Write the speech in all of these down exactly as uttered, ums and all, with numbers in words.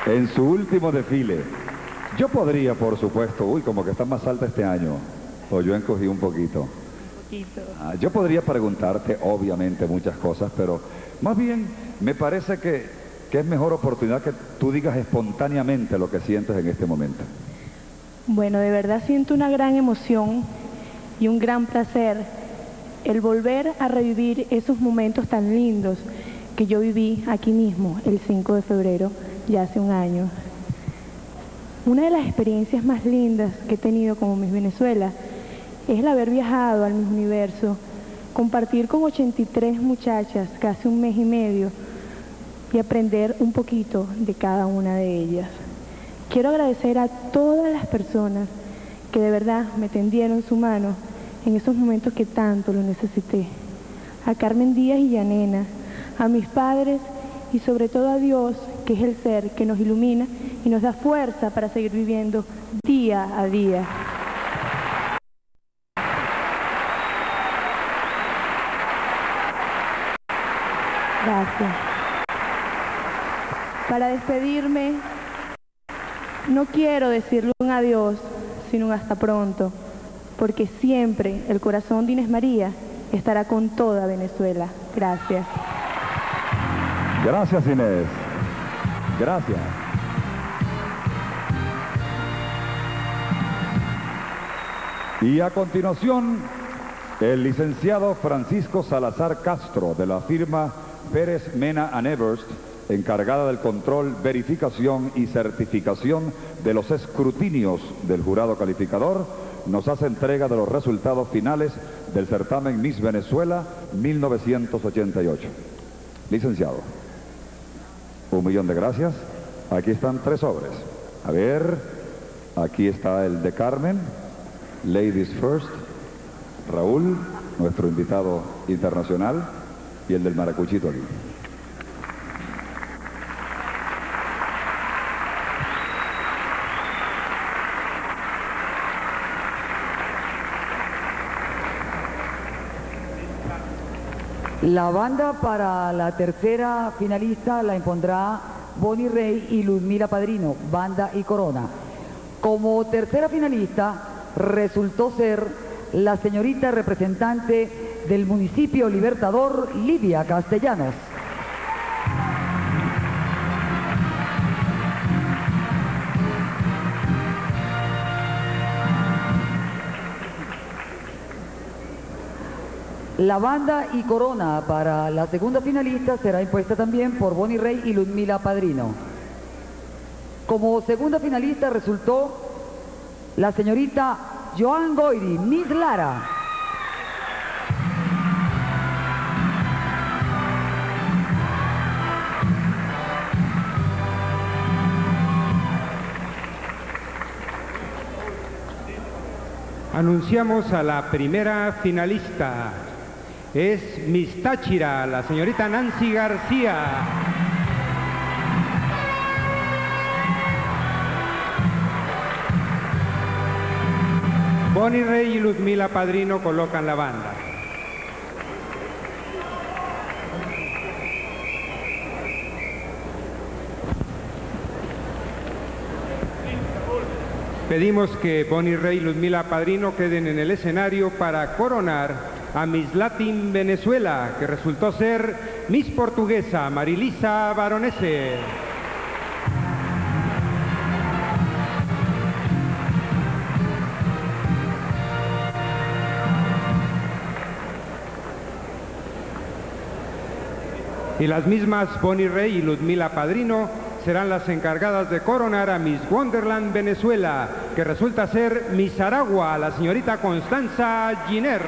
en su último desfile. Yo podría, por supuesto, uy, como que está más alta este año, o yo encogí un poquito. Un poquito. Ah, yo podría preguntarte, obviamente, muchas cosas, pero más bien me parece que, que es mejor oportunidad que tú digas espontáneamente lo que sientes en este momento. Bueno, de verdad siento una gran emoción y un gran placer el volver a revivir esos momentos tan lindos que yo viví aquí mismo el cinco de febrero, ya hace un año. Una de las experiencias más lindas que he tenido como Miss Venezuela es el haber viajado al Miss Universo, compartir con ochenta y tres muchachas casi un mes y medio y aprender un poquito de cada una de ellas. Quiero agradecer a todas las personas que de verdad me tendieron su mano en esos momentos que tanto lo necesité. A Carmen Díaz y Yanena, a mis padres y sobre todo a Dios, que es el ser que nos ilumina y nos da fuerza para seguir viviendo día a día. Gracias. Para despedirme, no quiero decirle un adiós, sino un hasta pronto, porque siempre el corazón de Inés María estará con toda Venezuela. Gracias. Gracias, Inés. Gracias. Y a continuación, el licenciado Francisco Salazar Castro, de la firma Pérez Mena and Evers, encargada del control, verificación y certificación de los escrutinios del jurado calificador, nos hace entrega de los resultados finales del certamen Miss Venezuela mil novecientos ochenta y ocho. Licenciado, un millón de gracias. Aquí están tres sobres. A ver, aquí está el de Carmen, Ladies First, Raúl, nuestro invitado internacional, y el del maracuchito aquí. La banda para la tercera finalista la impondrá Bonnie Rey y Luzmila Padrino, banda y corona. Como tercera finalista resultó ser la señorita representante del municipio Libertador, Lidia Castellanos. La banda y corona para la segunda finalista será impuesta también por Bonnie Rey y Luzmila Padrino. Como segunda finalista resultó la señorita Joan Goyri, Miss Lara. Anunciamos a la primera finalista. Es Miss Táchira, la señorita Nancy García. Bonnie Rey y Luzmila Padrino colocan la banda. Pedimos que Bonnie Rey y Luzmila Padrino queden en el escenario para coronar a Miss Latin Venezuela, que resultó ser Miss Portuguesa, Marilisa Baronese. Y las mismas Bonnie Rey y Luzmila Padrino serán las encargadas de coronar a Miss Wonderland Venezuela, que resulta ser Miss Aragua, la señorita Constanza Giner.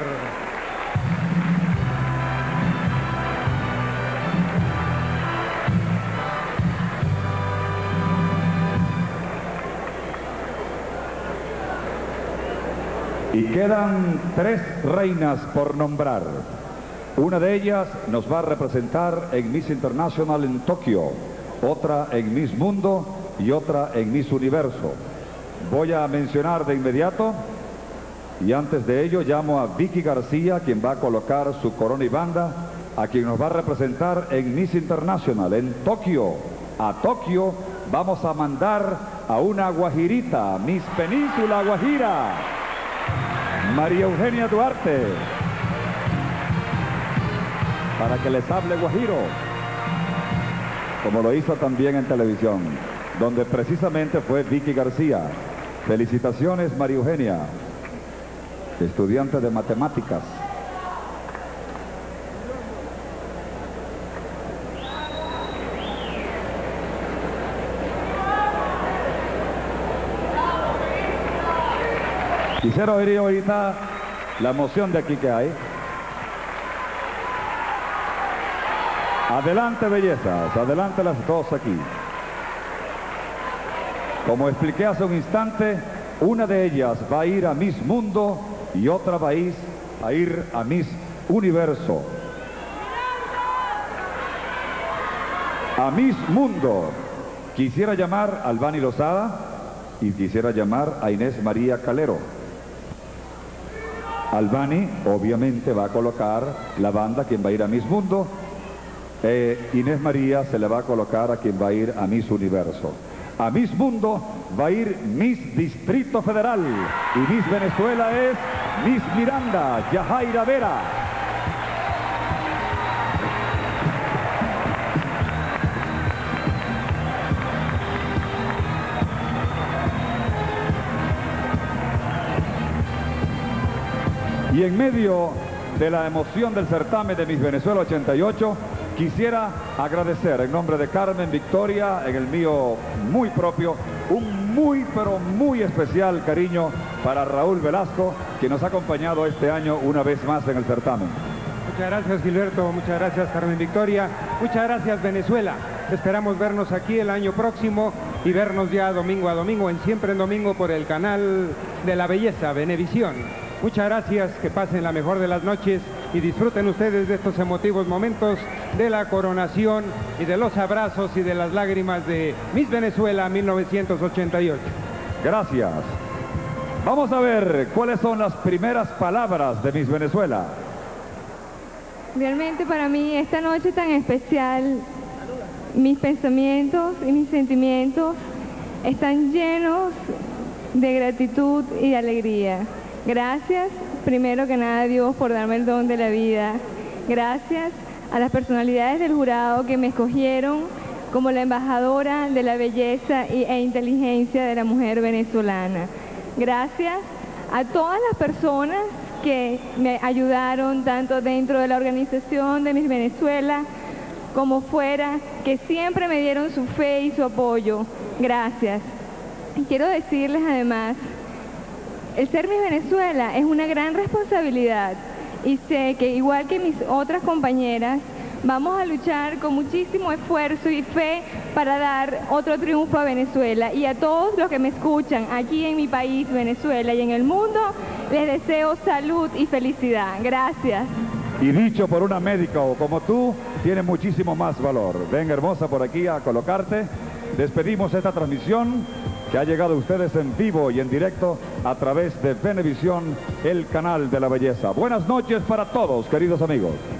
Y quedan tres reinas por nombrar. Una de ellas nos va a representar en Miss International en Tokio, otra en Miss Mundo y otra en Miss Universo. Voy a mencionar de inmediato, y antes de ello llamo a Vicky García, quien va a colocar su corona y banda, a quien nos va a representar en Miss International en Tokio. A Tokio vamos a mandar a una guajirita, Miss Península Guajira, María Eugenia Duarte, para que les hable guajiro, como lo hizo también en televisión, donde precisamente fue Vicky García. Felicitaciones, María Eugenia, estudiante de matemáticas. Quisiera oír ahorita la emoción de aquí que hay. Adelante, bellezas, adelante las dos aquí. Como expliqué hace un instante, una de ellas va a ir a Miss Mundo y otra va a ir a, ir a Miss Universo. A Miss Mundo quisiera llamar a Albany Lozada y quisiera llamar a Inés María Calero. Albany obviamente va a colocar la banda a quien va a ir a Miss Mundo. Eh, Inés María se le va a colocar a quien va a ir a Miss Universo. A Miss Mundo va a ir Miss Distrito Federal y Miss Venezuela es Miss Miranda Yajaira Vera. Y en medio de la emoción del certamen de Miss Venezuela ochenta y ocho, quisiera agradecer en nombre de Carmen Victoria, en el mío muy propio, un muy pero muy especial cariño para Raúl Velasco, que nos ha acompañado este año una vez más en el certamen. Muchas gracias, Gilberto, muchas gracias, Carmen Victoria, muchas gracias, Venezuela. Esperamos vernos aquí el año próximo y vernos ya domingo a domingo, en Siempre en Domingo, por el canal de la belleza, Venevisión. Muchas gracias, que pasen la mejor de las noches y disfruten ustedes de estos emotivos momentos de la coronación y de los abrazos y de las lágrimas de Miss Venezuela mil novecientos ochenta y ocho. Gracias. Vamos a ver cuáles son las primeras palabras de Miss Venezuela. Realmente para mí esta noche tan especial, mis pensamientos y mis sentimientos están llenos de gratitud y de alegría. Gracias, primero que nada, a Dios por darme el don de la vida. Gracias a las personalidades del jurado que me escogieron como la embajadora de la belleza y, e inteligencia de la mujer venezolana. Gracias a todas las personas que me ayudaron, tanto dentro de la organización de Miss Venezuela como fuera, que siempre me dieron su fe y su apoyo. Gracias. Y quiero decirles además, el ser Miss Venezuela es una gran responsabilidad y sé que igual que mis otras compañeras vamos a luchar con muchísimo esfuerzo y fe para dar otro triunfo a Venezuela. Y a todos los que me escuchan aquí en mi país, Venezuela, y en el mundo, les deseo salud y felicidad. Gracias. Y dicho por una médica o como tú, tiene muchísimo más valor. Ven, hermosa, por aquí a colocarte. Despedimos esta transmisión que ha llegado a ustedes en vivo y en directo a través de Venevisión, el canal de la belleza. Buenas noches para todos, queridos amigos.